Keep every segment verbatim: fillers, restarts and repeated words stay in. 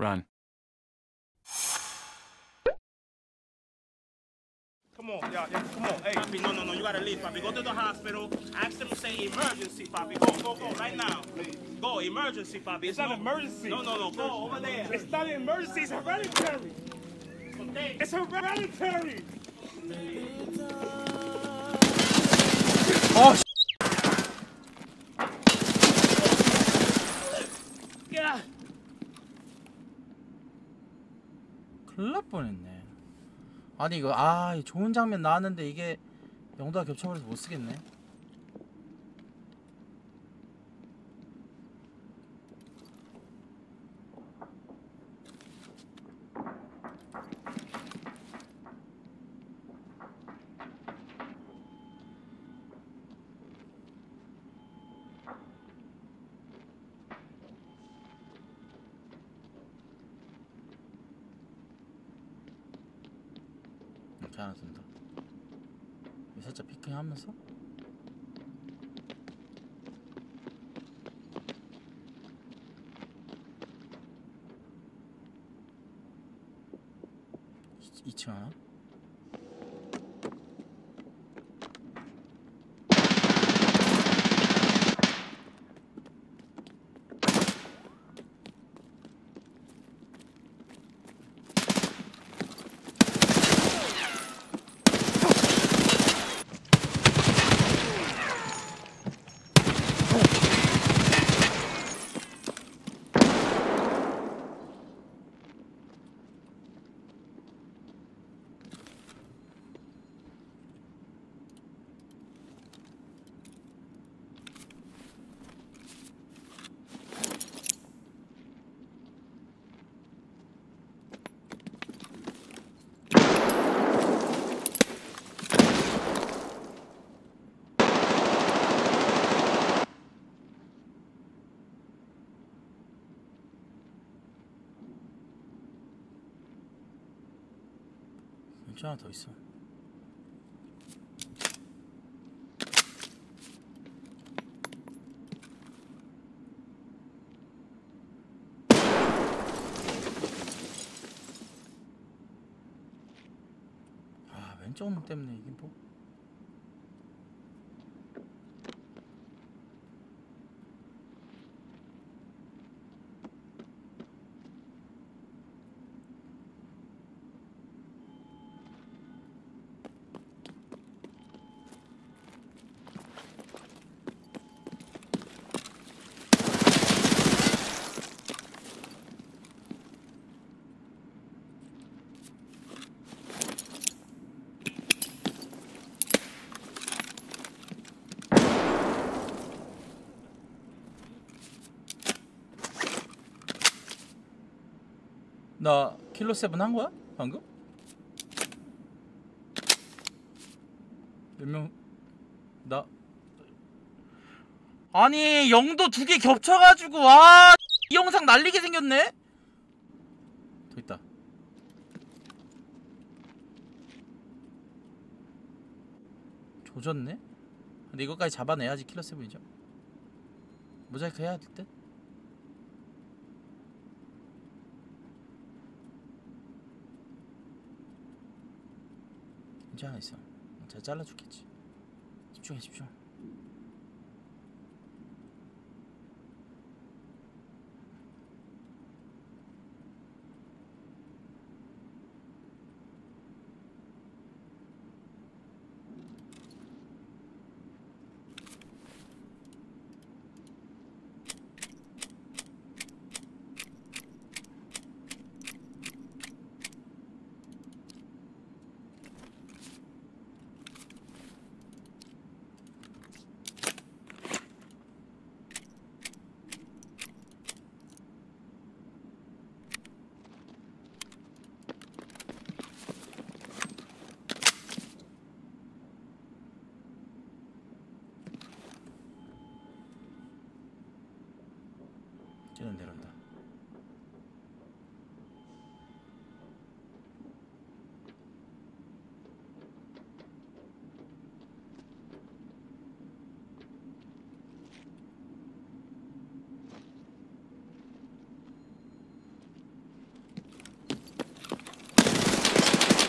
Run. Come on, yeah, yeah, come on. Hey, Papi, no, no, no, you gotta leave, Papi. Go to the hospital. Ask them to say emergency, Papi. Go, go, go, right now. Go, emergency, Papi. It's not an emergency. No, no, no, go over there. It's not an emergency, it's hereditary. It's hereditary. 어, Yeah. 큰일 날 뻔했네. 아니 이거 아 좋은 장면 나왔는데 이게 영도가 겹쳐버려서 못 쓰겠네. 이렇게 하나 든다. 살짝 피킹하면서 이 층 하나? 왼쪽 하나 더 있어. 아 왼쪽 놈 때문에 이게 뭐 나 킬로 세븐 한 거야? 방금? 몇 명? 나 아니 영도 두 개 겹쳐가지고 와 이 영상 날리게 생겼네? 더 있다. 조졌네? 근데 이거까지 잡아내야지 킬러 세븐이죠. 모자이크 해야 될 듯? 이제 하나 있어. 잘 잘라주겠지. 집중해 집중. 쟤는 내려온다.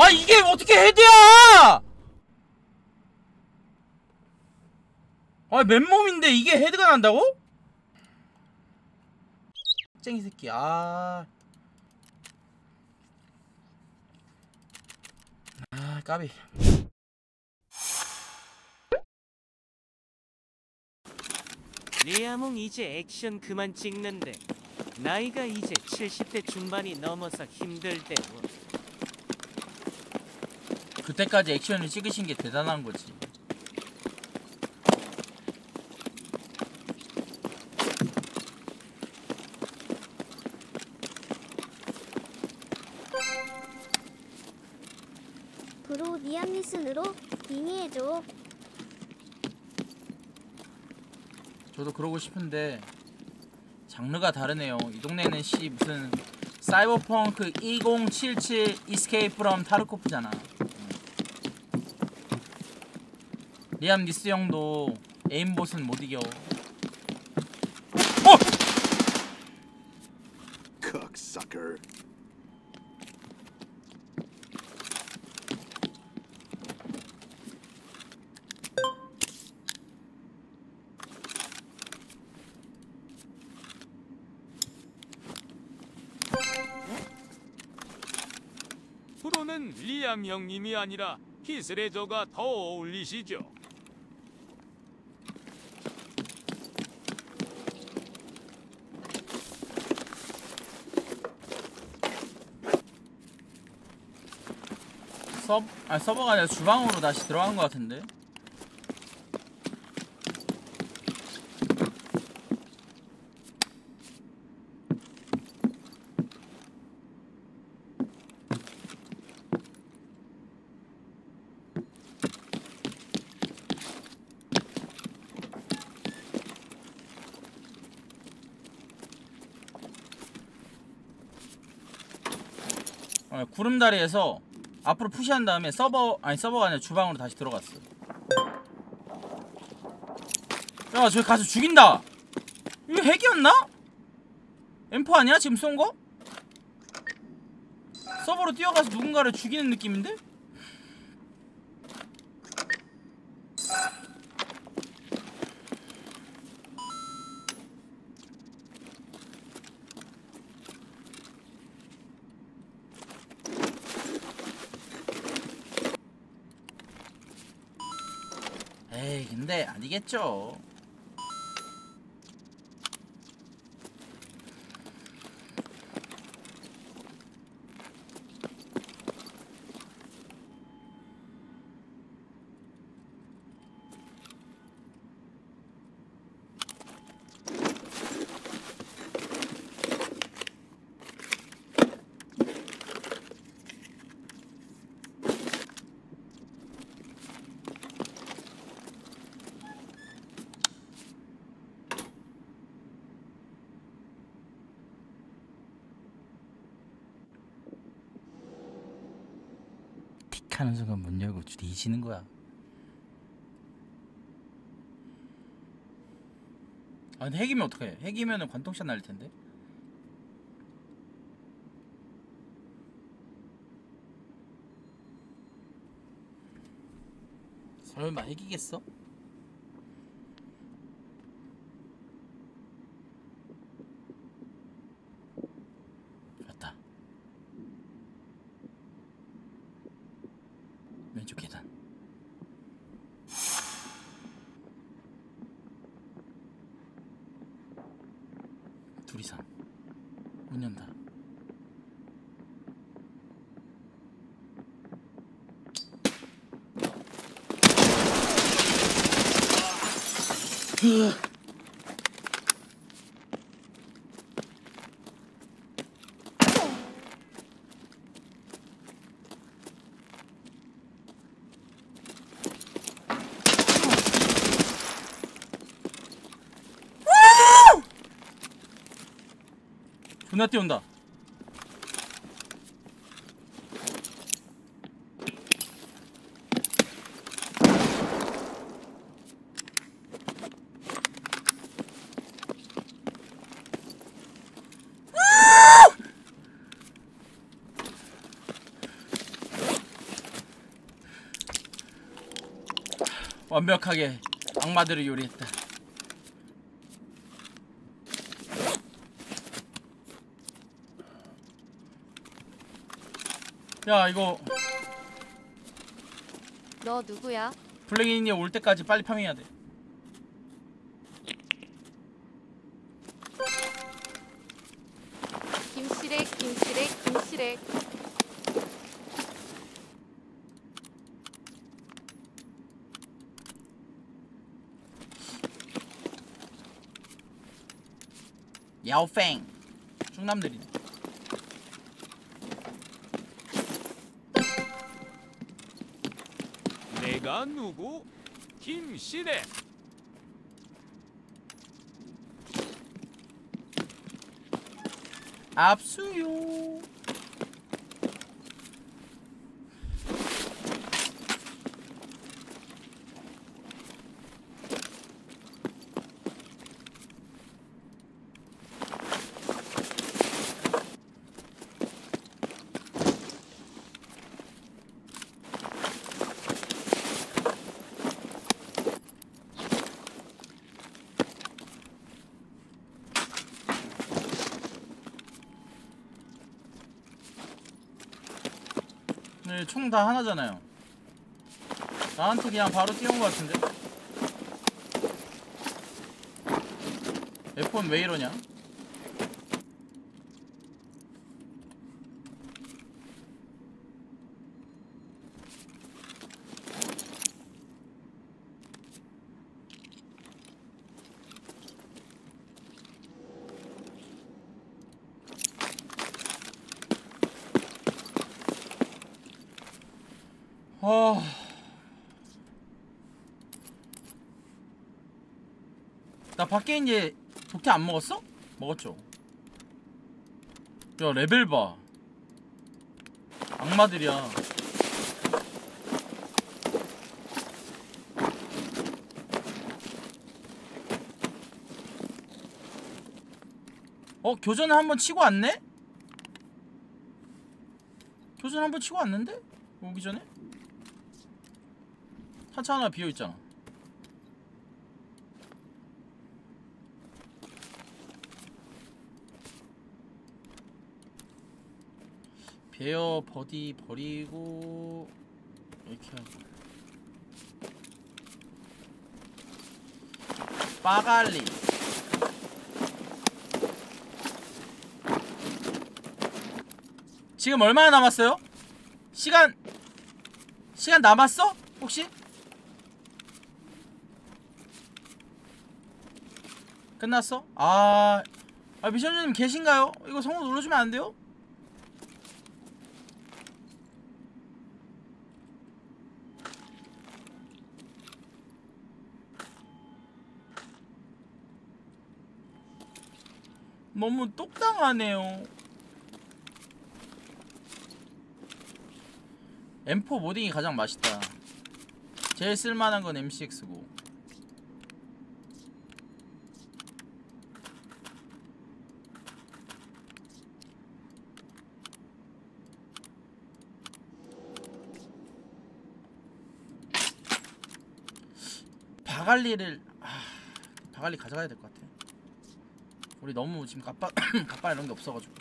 아 이게 어떻게 헤드야! 아 맨몸인데 이게 헤드가 난다고? 쨍이 새끼. 아... 아 까비. 리아몽 이제 액션 그만 찍는데 나이가 이제 칠십 대 중반이 넘어서 힘들대고. 그때까지 액션을 찍으신 게 대단한 거지. 브로 리암 리슨으로 빙의해줘. 저도 그러고 싶은데 장르가 다르네요. 이 동네는 씨 무슨 사이버펑크 이공칠칠 이스케이프 프롬 타르코프잖아. 리암 니스 형도 에임봇은 못 이겨. 어! Cocksucker. 프로는 리암 형님이 아니라 히스레저가 더 어울리시죠. 서, 아 서버가 아니라 주방으로 다시 들어간 것 같은데. 어, 구름다리에서 앞으로 푸시한 다음에 서버 아니 서버가 아니라 주방으로 다시 들어갔어. 야 저기 가서 죽인다. 이거 핵이었나? 엠포 아니야 지금 쏜 거? 서버로 뛰어가서 누군가를 죽이는 느낌인데? 에이 근데 아니겠죠. 하는 순간 문 열고 뒤지는 거야. 아 근데 핵이면 어떡해. 핵이면은 관통샷 날릴 텐데. 설마 핵이겠어? 맞다. 왼쪽 계단. 둘 이상. 문 연다. 존나 뛰어온다. 완벽하게 악마들을 요리했다. 야 이거 너 누구야? 블랙인이 올 때까지 빨리 파밍해야 돼. 김씨렉 김씨렉 김씨렉. 야오팽 충남들이네. 내가 누구? 김시래. 압수요. 네, 총 다 하나잖아요. 나한테 그냥 바로 띄운 것 같은데? 에프원 왜 이러냐? 어... 나 밖에 이제 독태 안 먹었어? 먹었죠. 야 레벨 봐. 악마들이야. 어? 교전을 한번 치고 왔네? 교전 한번 치고 왔는데? 오기 전에? 타차 하나 비어있잖아. 베어 버디 버리고 이렇게 하고 빠갈리 지금 얼마나 남았어요? 시간 시간 남았어? 혹시? 끝났어? 아, 아 미션님 계신가요? 이거 성우 눌러주면 안 돼요? 너무 똑당하네요. 엠포 모딩이 가장 맛있다. 제일 쓸만한 건 엠식스고. 바갈리를 아, 바갈리 가져가야 될 것 같아. 우리 너무 지금 갑바 갑바 이런 게 없어가지고.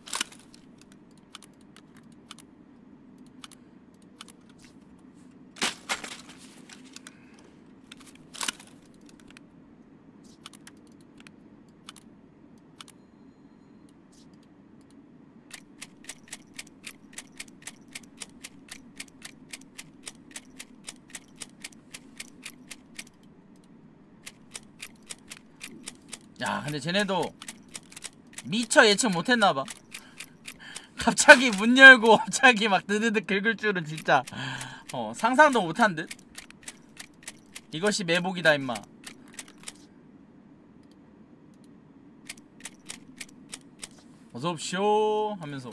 야 근데 쟤네도 미처 예측 못했나봐. 갑자기 문 열고 갑자기 막 드드득 긁을 줄은 진짜 어 상상도 못한 듯. 이것이 매복이다 임마. 어서옵쇼 하면서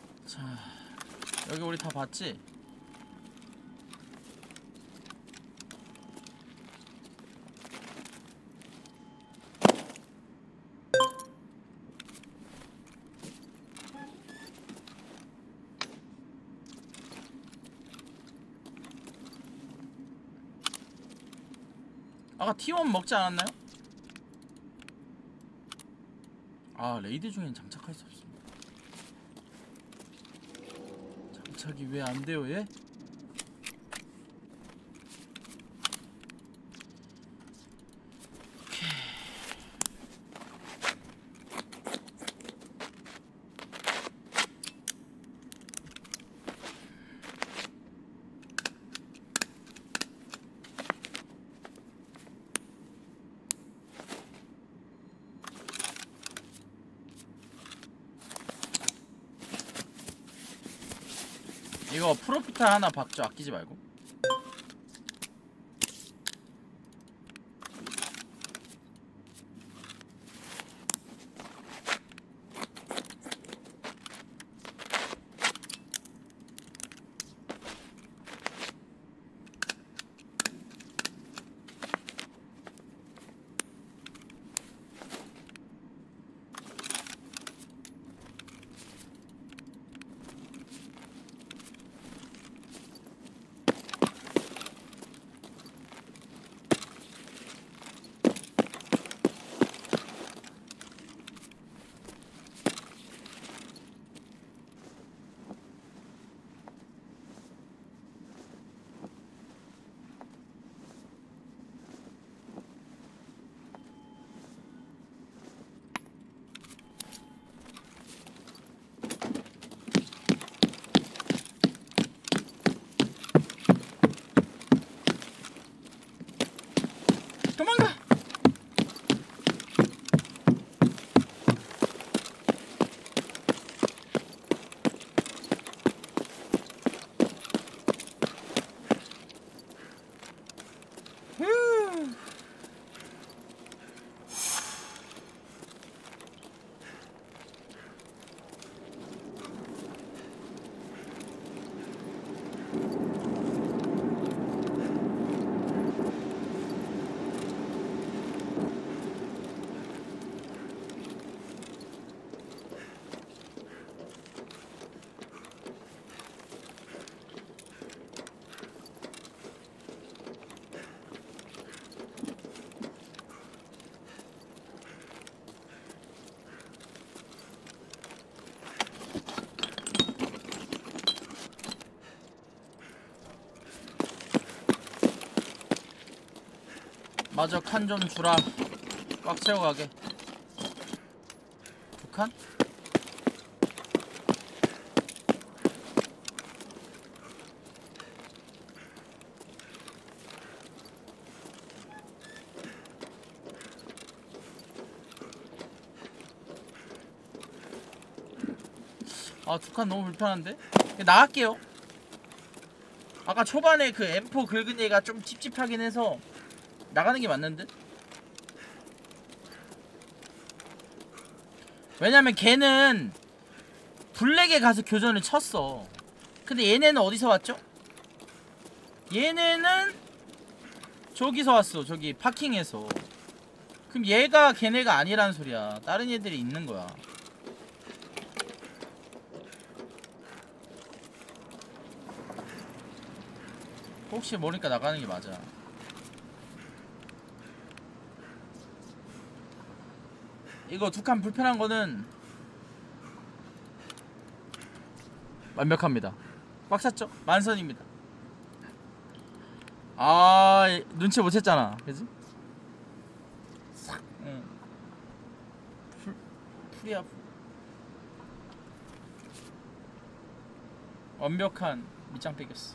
여기 우리 다 봤지? 아까 티 원 먹지 않았나요? 아 레이드 중엔 장착할 수 없습니다. 장착이 왜 안 돼요 얘? 이거 프로피터 하나 박죠. 아끼지 말고. 도망가! 후. 마저 칸 좀 주라. 꽉 채워가게. 두 칸? 아, 두 칸 너무 불편한데? 나갈게요. 아까 초반에 그 엠 포 긁은 얘가 좀 찝찝하긴 해서 나가는 게 맞는 듯? 왜냐면 걔는 블랙에 가서 교전을 쳤어. 근데 얘네는 어디서 왔죠? 얘네는 저기서 왔어. 저기 파킹에서. 그럼 얘가 걔네가 아니란 소리야. 다른 애들이 있는 거야. 혹시 모르니까 나가는 게 맞아. 이거 두 칸 불편한 거는 완벽합니다. 꽉 찼죠? 만선입니다. 아, 눈치 못 챘잖아. 그지? 싹. 응. 풀, 풀이야. 완벽한 밑장 빼겼어.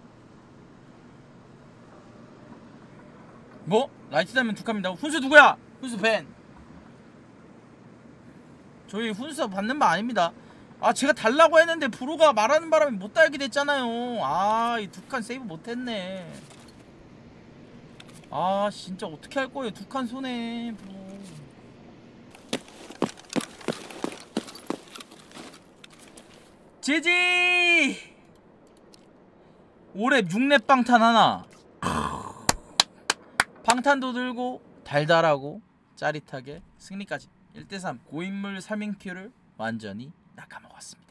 뭐? 라이트 다면 두 칸입니다. 훈수 누구야? 훈수 벤. 저희 훈수 받는 바 아닙니다. 아, 제가 달라고 했는데 브로가 말하는 바람에 못 달게 됐잖아요. 아, 이 두 칸 세이브 못했네. 아, 진짜 어떻게 할 거예요? 두 칸 손해 브로. 지지! 올해 육 렙 방탄 하나. 방탄도 들고 달달하고 짜릿하게 승리까지. 일 대 삼 고인물 삼 인큐를 완전히 낚아먹었습니다.